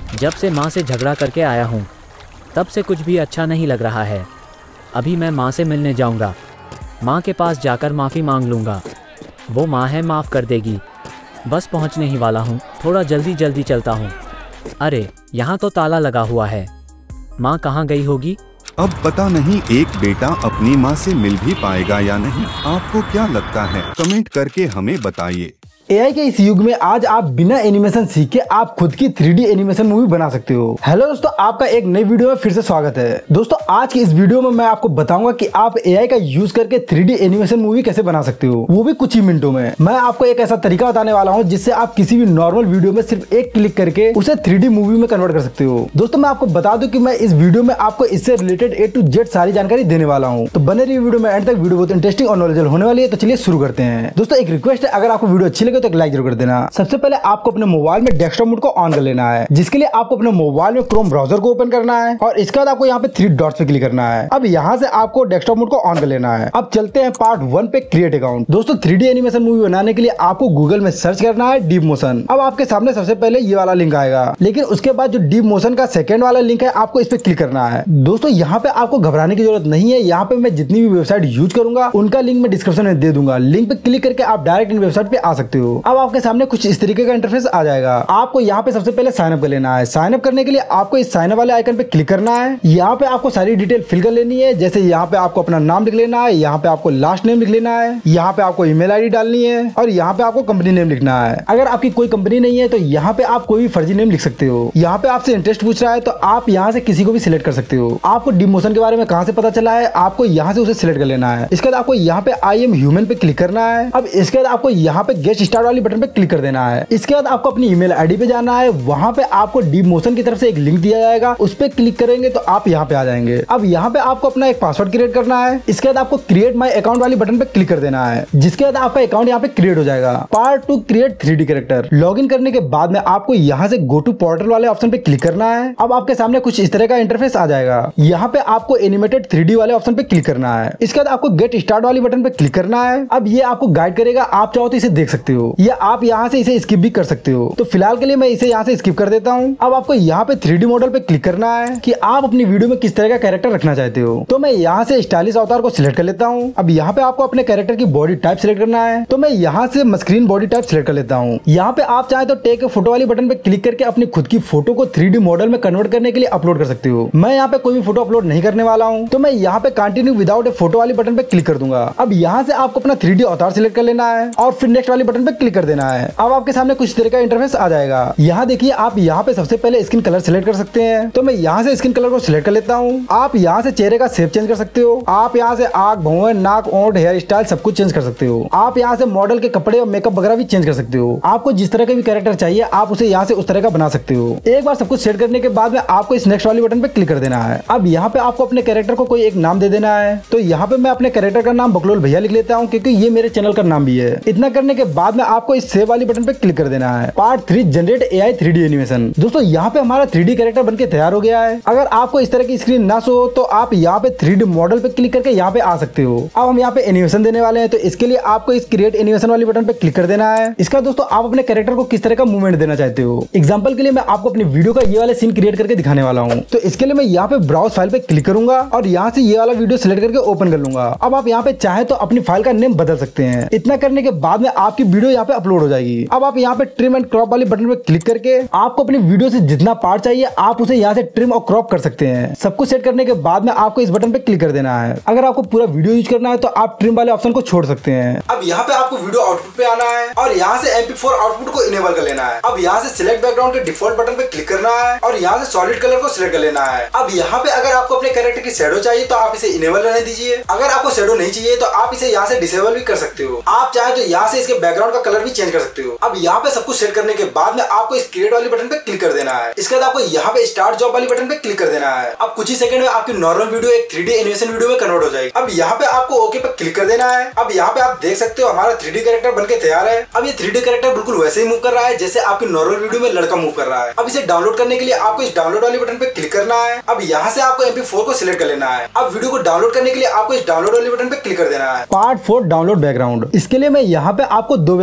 जब से माँ से झगड़ा करके आया हूँ तब से कुछ भी अच्छा नहीं लग रहा है। अभी मैं माँ से मिलने जाऊँगा। माँ के पास जाकर माफ़ी मांग लूँगा। वो माँ है, माफ़ कर देगी। बस पहुँचने ही वाला हूँ, थोड़ा जल्दी चलता हूँ। अरे यहाँ तो ताला लगा हुआ है। माँ कहाँ गई होगी? अब पता नहीं एक बेटा अपनी माँ से मिल भी पाएगा या नहीं। आपको क्या लगता है? कमेंट करके हमें बताइए। एआई के इस युग में आज आप बिना एनिमेशन सीखे आप खुद की 3D एनिमेशन मूवी बना सकते हो। हेलो दोस्तों, आपका एक नई वीडियो में फिर से स्वागत है। दोस्तों आज की इस वीडियो में मैं आपको बताऊंगा कि आप एआई का यूज करके 3D एनिमेशन मूवी कैसे बना सकते हो, वो भी कुछ ही मिनटों में। मैं आपको एक ऐसा तरीका बताने वाला हूँ जिससे आप किसी भी नॉर्मल वीडियो में सिर्फ एक क्लिक करके उसे 3D मूवी में कन्वर्ट कर सकते हो। दोस्तों मैं आपको बता दूं कि मैं इस वीडियो में आपको इससे रिलेटेड A to Z सारी जानकारी देने वाला हूँ, तो बने रहिए वीडियो में एंड तक। वीडियो बहुत इंटरेस्टिंग और नॉलेजेबल होने वाली है, तो चलिए शुरू करते हैं। दोस्तों एक रिक्वेस्ट है, अगर आपको वीडियो अच्छी लगे तो एक लाइक जरूर कर देना। सबसे पहले आपको अपने मोबाइल में डेस्कटॉप मोड को ऑन कर लेना है, जिसके लिए आपको अपने मोबाइल में क्रोम ब्राउजर को ओपन करना है और इसके बाद आपको यहाँ पे 3 डॉट्स पे क्लिक करना है। अब यहाँ से आपको डेस्कटॉप मोड को ऑन कर लेना है। अब चलते हैं पार्ट 1 पे, क्रिएट अकाउंट। दोस्तों 3D एनिमेशन मूवी बनाने के लिए आपको गूगल में सर्च करना है डीप मोशन। अब आपके सामने सबसे पहले ये वाला लिंक आएगा, लेकिन उसके बाद जो डीप मोशन का सेकंड वाला लिंक है आपको इस पे क्लिक करना है। दोस्तों यहाँ पे आपको घबराने की जरूरत नहीं है। यहाँ पे मैं जितनी भी वेबसाइट यूज करूंगा उनका लिंक मैं डिस्क्रिप्शन में दे दूंगा। लिंक पे क्लिक करके आप डायरेक्ट इन वेबसाइट पे आ सकते हो। अब आपके सामने कुछ इस तरीके का इंटरफेस आ जाएगा। आपको यहाँ पे सबसे पहले साइन अप कर लेना है। साइन अप करने के लिए आपको इस साइन अप वाले आइकन पे क्लिक करना है। यहाँ पे आपको सारी डिटेल फिल कर लेनी है, जैसे यहाँ पे आपको अपना नाम लिख लेना है, यहाँ पे आपको लास्ट नेम लिख लेना है, यहाँ पे आपको ईमेल आईडी डालनी है और यहाँ पे आपको कंपनी नेम लिखना है। अगर आपकी कोई कंपनी नहीं है तो यहाँ पे आप कोई भी फर्जी नेम लिख सकते हो। यहाँ पे आपसे इंटरेस्ट पूछ रहा है तो आप यहाँ से किसी को भी सिलेक्ट कर सकते हो। आपको डिमोशन के बारे में कहाँ से पता चला है, आपको यहाँ से उसे सिलेक्ट कर लेना है। इसके बाद आपको यहाँ पे आई एम ह्यूमन पे क्लिक करना है। अब इसके बाद आपको यहाँ पे गेट स्टार्ट वाली बटन पे क्लिक कर देना है। इसके बाद आपको अपनी ईमेल आईडी पे जाना है। वहां पे आपको डीप मोशन की तरफ से एक लिंक दिया जाएगा, उस पे क्लिक करेंगे तो आप यहाँ पे आ जाएंगे। अब यहाँ पे आपको अपना एक पासवर्ड क्रिएट करना है। इसके बाद आपको क्रिएट माय अकाउंट वाली बटन पे क्लिक कर देना है, जिसके बाद आपका अकाउंट यहाँ पे क्रिएट हो जाएगा। Part 2, create 3D character. Login करने के बाद में आपको यहाँ से गो टू पोर्टल वाले ऑप्शन पे क्लिक करना है। अब आपके सामने कुछ इस तरह का इंटरफेस आ जाएगा। यहाँ पे आपको एनिमेटेड 3D वाले ऑप्शन पे क्लिक करना है। इसके बाद आपको गेट स्टार्ट वाली बटन पे क्लिक करना है। अब ये आपको गाइड करेगा, आप चाहो तो इसे देख सकते हो या आप यहाँ से इसे स्किप भी कर सकते हो। तो फिलहाल के लिए मैं इसे यहाँ से स्किप कर देता हूँ। अब आपको यहाँ पे 3D मॉडल पे क्लिक करना है कि आप अपनी वीडियो में किस तरह का कैरेक्टर रखना चाहते हो। तो मैं यहाँ से स्टाइलिश अवतार को सिलेक्ट कर लेता हूँ। अब यहाँ पे आपको अपने कैरेक्टर की बॉडी टाइप सिलेक्ट करना है, तो मैं यहाँ से मस्क्रीन बॉडी टाइप सिलेक्ट कर लेता हूँ। यहाँ पे आप चाहे तो टेक फोटो वाली बटन पे क्लिक करके अपनी खुद की फोटो को 3D मॉडल में कन्वर्ट करने के लिए अपलोड कर सकते हो। मैं यहाँ पे कोई भी फोटो अपलोड नहीं करने वाला हूँ, तो मैं यहाँ पे कंटिन्यू विदाउट ए फोटो वाली बटन पे क्लिक कर दूंगा। अब यहाँ से आपको अपना 3D अवतार सिलेक्ट कर लेना है और फिर नेक्स्ट वाली बटन पे क्लिक कर देना है। अब आपके सामने कुछ तरह का इंटरफेस आ जाएगा। यहाँ देखिए, आप यहाँ पे सबसे पहले स्किन कलर सिलेक्ट कर सकते हैं, तो मैं यहाँ से स्किन कलर को सिलेक्ट कर लेता हूँ। आप यहाँ से चेहरे का शेप चेंज कर सकते हो। आप यहाँ से आंख, भौं, नाक, ओंठ, हेयर स्टाइल सब कुछ चेंज कर सकते हो। आप यहाँ से मॉडल के कपड़े और मेकअप वगैरह भी चेंज कर सकते हो। आपको जिस तरह का भी कैरेक्टर चाहिए आप उसे यहाँ से उस तरह का बना सकते हो। एक बार सब कुछ सेट करने के बाद में आपको इस नेक्स्ट वाली बटन पे क्लिक कर देना है। अब यहाँ पे आपको अपने कैरेक्टर को कोई एक नाम दे देना है। तो यहाँ पे मैं अपने कैरेक्टर का नाम बकलोल भैया लिख लेता हूँ, क्योंकि ये मेरे चैनल का नाम भी है। इतना करने के बाद में आपको इस सेव वाली बटन पे क्लिक कर देना है। Part 3, generate AI 3D animation. दोस्तों यहाँ पे हमारा 3D कैरेक्टर बनके तैयार हो गया है। अगर आपको इस तरह की स्क्रीन ना शो हो तो आप यहाँ पे 3D मॉडल पे क्लिक करके यहाँ पे आ सकते हो। अब हम यहाँ पे एनिमेशन देने वाले हैं, तो इसके लिए आपको इस क्रिएट एनिमेशन वाली बटन पे क्लिक कर देना है। इसका दोस्तों आप अपने कैरेक्टर को किस तरह का मूवमेंट देना चाहते हो। एग्जाम्पल के लिए मैं आपको अपनी वीडियो का ये वाला सीन क्रिएट करके दिखाने वाला हूँ। तो इसके लिए मैं यहाँ पे ब्राउज फाइल पे क्लिक करूंगा और यहाँ से ये वाला वीडियो सिलेक्ट करके ओपन कर लूंगा। अब आप यहाँ पे चाहे तो अपनी फाइल का नेम बदल सकते हैं। इतना करने के बाद में आपकी वीडियो यहाँ पे अपलोड हो जाएगी। अब आप यहाँ पे ट्रिम एंड क्रॉप वाली बटन पे क्लिक करके आपको अपनी वीडियो से जितना पार्ट चाहिए आप उसे यहाँ से ट्रिम और क्रॉप कर सकते हैं। सब कुछ सेट करने के बाद में आपको इस बटन पे क्लिक कर देना है। अगर आपको पूरा वीडियो यूज करना है तो आप ट्रिम वाले ऑप्शन को छोड़ सकते हैं। अब यहाँ पे आपको वीडियो आउटपुट पे आना है और यहाँ से MP4 आउटपुट को इनेबल कर लेना है। अब यहाँ से सिलेक्ट बैकग्राउंड के डिफॉल्ट बटन पे क्लिक करना है और यहाँ से सॉलिड कलर को सिलेक्ट कर लेना है। अब यहाँ पे अगर आपको अपने कैरेक्टर की शैडो चाहिए तो आप इसे इनेबल रहने दीजिए। अगर आपको शैडो नहीं चाहिए तो आप इसे यहाँ से डिसेबल भी कर सकते हो। आप चाहे तो यहाँ से इसके बैकग्राउंड का कलर भी चेंज कर सकते हो। अब यहाँ पे सब कुछ सेट करने के बाद में आपको इस क्रिएट वाली बटन पे क्लिक कर देना है। इसके बाद आपको यहाँ पे स्टार्ट जॉब वाली बटन पे क्लिक कर देना है। अब कुछ ही सेकंड में आपकी नॉर्मल वीडियो एक 3D एनिमेशन वीडियो में कन्वर्ट हो जाएगी। अब यहाँ पे आपको ओके पे क्लिक कर देना है। अब यहाँ पे आप देख सकते हो हमारा 3D कैरेक्टर बनके तैयार है। अब ये 3D कैरेक्टर बिल्कुल वैसे ही मूव कर रहा है जैसे आपकी नॉर्मल वीडियो में लड़का मूव कर रहा है। अब इसे डाउनलोड करने के लिए आपको इस डाउनलोड वाली बटन पे क्लिक करना है। अब यहाँ से आपको MP4 को सिलेक्ट कर लेना है। अब वीडियो को डाउनलोड करने के लिए आपको इस डाउनलोड वाली बटन पे क्लिक कर देना है। Part 4, download background. इसके लिए मैं यहाँ पे आपको 2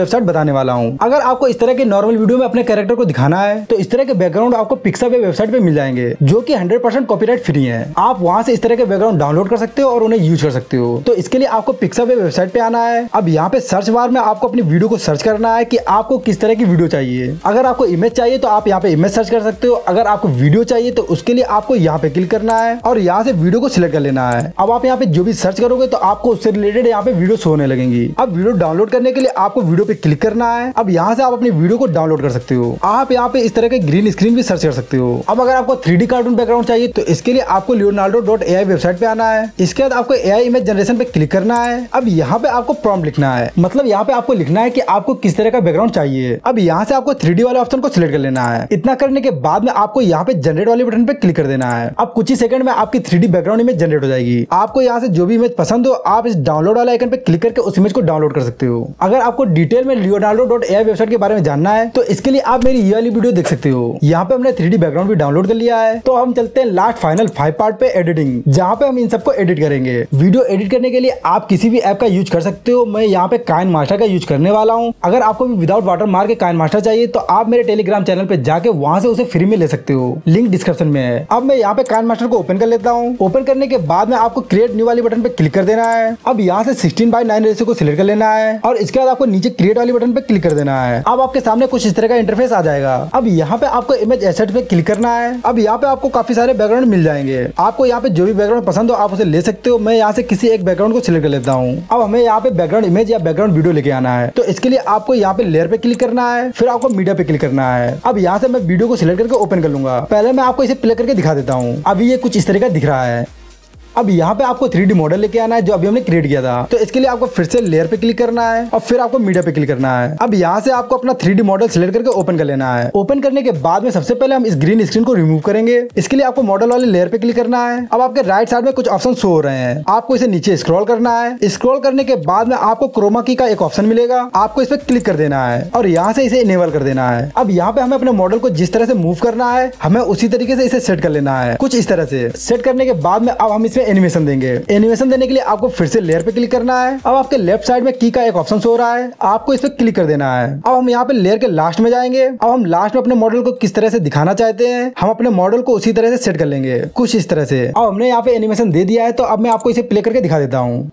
वेबसाइट बताने वाला हूँ। अगर आपको इस तरह के नॉर्मल वीडियो में अपने कैरेक्टर को दिखाना है तो इस तरह के बैकग्राउंड आपको पिक्सावे वेबसाइट पे मिल जाएंगे, जो कि 100% कॉपीराइट फ्री है। आप वहां से इस तरह के बैकग्राउंड डाउनलोड कर सकते हो और उन्हें यूज कर सकते हो। तो इसके लिए आपको पिक्सावे वेबसाइट पे आना है। अब यहाँ पे सर्च बार में आपको अपनी वीडियो को सर्च करना है कि आपको किस तरह की वीडियो चाहिए। अगर आपको इमेज चाहिए तो आप यहाँ पे इमेज सर्च कर सकते हो। अगर आपको वीडियो चाहिए तो उसके लिए आपको यहाँ पे क्लिक करना है और यहाँ से वीडियो को सिलेक्ट कर लेना है। अब आप यहाँ पे जो भी सर्च करोगे तो आपको उससे रिलेटेड यहाँ पे वीडियो शो होने लगेंगी। अब वीडियो डाउनलोड करने के लिए आपको वीडियो पे क्लिक करना है। अब यहाँ से आप अपनी वीडियो को डाउनलोड कर सकते हो। आप यहाँ पे इस तरह के ग्रीन स्क्रीन भी सर्च कर सकते हो। अब अगर आपको 3D कार्टून बैकग्राउंड चाहिए तो इसके लिए आपको leonardo.ai वेबसाइट पे आना है। इसके बाद आपको AI इमेज जनरेशन पे क्लिक करना है। अब यहाँ पे आपको प्रॉम्प्ट लिखना है, मतलब यहाँ पे आपको लिखना है कि आपको किस तरह का बैकग्राउंड चाहिए। अब यहाँ से आपको 3D वाले ऑप्शन को सिलेक्ट कर लेना है। इतना करने के बाद में आपको यहाँ पे जनरेट वाले बटन पे क्लिक कर देना है। अब कुछ ही सेकंड में आपकी 3D बैकग्राउंड इमेज जनरेट हो जाएगी। आपको यहाँ से जो भी इमेज पसंद हो आप इस डाउनलोड वाले आइकन पे क्लिक करके उस इमेज को डाउनलोड कर सकते हो। अगर आपको डिटेल में leonardo.ai वेबसाइट के बारे में जानना है तो इसके लिए आप मेरी ये वाली वीडियो देख सकते हो। यहाँ पे हमने 3D बैकग्राउंड भी डाउनलोड कर लिया है। तो हम चलते हैं लास्ट फाइनल 5 पार्ट पे, एडिटिंग, जहाँ पे हम इन सबको एडिट करेंगे। वीडियो एडिट करने के लिए आप किसी भी ऐप का यूज कर सकते हो। मैं यहाँ पे काइनमास्टर का यूज करने वाला हूँ। अगर आपको भी विदाउट वाटर मार्क के काइनमास्टर चाहिए तो आप मेरे टेलीग्राम चैनल पे जाके वहां से उसे फ्री में ले सकते हो, लिंक डिस्क्रिप्शन में है। अब मैं यहाँ पे काइनमास्टर को ओपन कर लेता हूँ। ओपन करने के बाद में आपको क्रिएट न्यू वाली बटन पे क्लिक कर देना है। अब यहाँ से 16:9 रेशियो को सिलेक्ट कर लेना है और इसके बाद आपको नीचे क्रिएट वाली बटन पे क्लिक कर देना है। अब आपके सामने कुछ इस तरह का इंटरफेस आ जाएगा। अब यहाँ पे आपको इमेज एसेट पे क्लिक करना है। अब यहाँ पे आपको काफी सारे बैकग्राउंड मिल जाएंगे। आपको यहाँ पे जो भी बैकग्राउंड पसंद हो आप उसे ले सकते हो। मैं यहाँ से किसी एक बैकग्राउंड को सिलेक्ट कर लेता हूँ। अब हमें यहाँ पे बैकग्राउंड इमेज या बैकग्राउंड वीडियो लेके आना है। तो इसके लिए आपको यहाँ पे लेयर पे क्लिक करना है, फिर आपको मीडिया पे क्लिक करना है। अब यहाँ से मैं वीडियो को सिलेक्ट करके ओपन कर लूंगा। पहले मैं आपको इसे प्ले करके दिखा देता हूँ। अभी ये कुछ इस तरह का दिख रहा है। अब यहाँ पे आपको 3D मॉडल लेके आना है जो अभी हमने क्रिएट किया था। तो इसके लिए आपको फिर से लेयर पे क्लिक करना है और फिर आपको मीडिया पे क्लिक करना है। अब यहाँ से आपको अपना 3D मॉडल सिलेक्ट करके ओपन कर लेना है। ओपन करने के बाद में सबसे पहले हम इस ग्रीन स्क्रीन को रिमूव करेंगे। इसके लिए आपको मॉडल वाले लेयर पे क्लिक करना है। अब आपके राइट साइड में कुछ ऑप्शन शो हो रहे हैं। आपको इसे नीचे स्क्रॉल करना है। स्क्रॉल करने के बाद में आपको क्रोमा की का एक ऑप्शन मिलेगा। आपको इस पर क्लिक कर देना है और यहाँ से इसे इनेबल कर देना है। अब यहाँ पे हमें अपने मॉडल को जिस तरह से मूव करना है हमें उसी तरीके से इसे सेट कर लेना है, कुछ इस तरह से। सेट करने के बाद में अब हम इसमें एनिमेशन देंगे। एनिमेशन देने के लिए आपको फिर से लेयर पे क्लिक करना है। अब आपके लेफ्ट साइड में की का एक ऑप्शन हो रहा है, आपको इस पे क्लिक कर देना है। अब हम यहाँ पे लेयर के लास्ट में जाएंगे। अब हम लास्ट में अपने मॉडल को किस तरह से दिखाना चाहते हैं हम अपने मॉडल को उसी तरह से सेट कर लेंगे, कुछ इस तरह से। अब हमने यहाँ पे एनिमेशन दे दिया है तो अब मैं आपको इसे प्ले करके दिखा देता हूँ।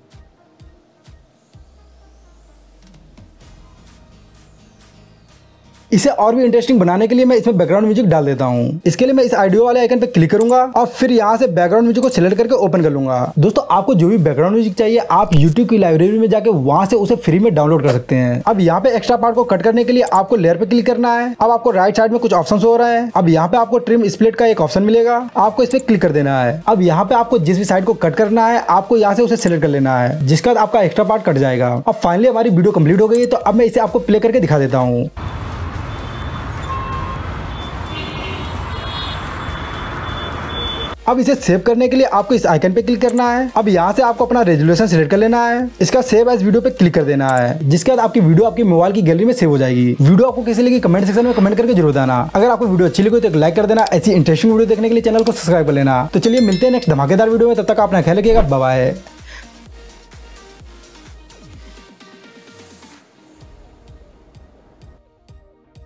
इसे और भी इंटरेस्टिंग बनाने के लिए मैं इसमें बैकग्राउंड म्यूजिक डाल देता हूँ। इसके लिए मैं इस ऑडियो वाले आइकन पे क्लिक करूंगा और फिर यहाँ से बैकग्राउंड म्यूजिक को सिलेक्ट करके ओपन कर लूंगा। दोस्तों आपको जो भी बैकग्राउंड म्यूजिक चाहिए आप YouTube की लाइब्रेरी में जाके वहां से उसे फ्री में डाउनलोड कर सकते हैं। अब यहाँ पे एक्स्ट्रा पार्ट को कट करने के लिए आपको लेयर पे क्लिक करना है। अब आपको राइट साइड में कुछ ऑप्शन हो रहे हैं। अब यहाँ पे आपको ट्रिम स्प्लिट का एक ऑप्शन मिलेगा, आपको इस पे क्लिक कर देना है। अब यहाँ पे आपको जिस भी साइड को कट करना है आपको यहाँ से उसे सिलेक्ट कर लेना है, जिसके बाद आपका एक्स्ट्रा पार्ट कट जाएगा। अब फाइनली हमारी वीडियो कंप्लीट हो गई है। तो अब मैं इसे आपको प्ले करके दिखा देता हूँ। अब इसे सेव करने के लिए आपको इस आइकन पे क्लिक करना है। अब यहाँ से आपको अपना रेजोल्यूशन सिलेक्ट कर लेना है। इसका सेव एज वीडियो पे क्लिक कर देना है, जिसके बाद आपकी वीडियो आपकी मोबाइल की गैलरी में सेव हो जाएगी। वीडियो आपको कैसी लगी कमेंट सेक्शन में कमेंट करके जरूर बताना। अगर आपको वीडियो अच्छी लगी तो एक लाइक कर देना। ऐसी इंटरेस्टिंग वीडियो देखने के लिए चैनल को सब्सक्राइब कर लेना। तो चलिए मिलते हैं नेक्स्ट धमाकेदार वीडियो में, तब तक अपना ख्याल रखिएगा। Bye bye.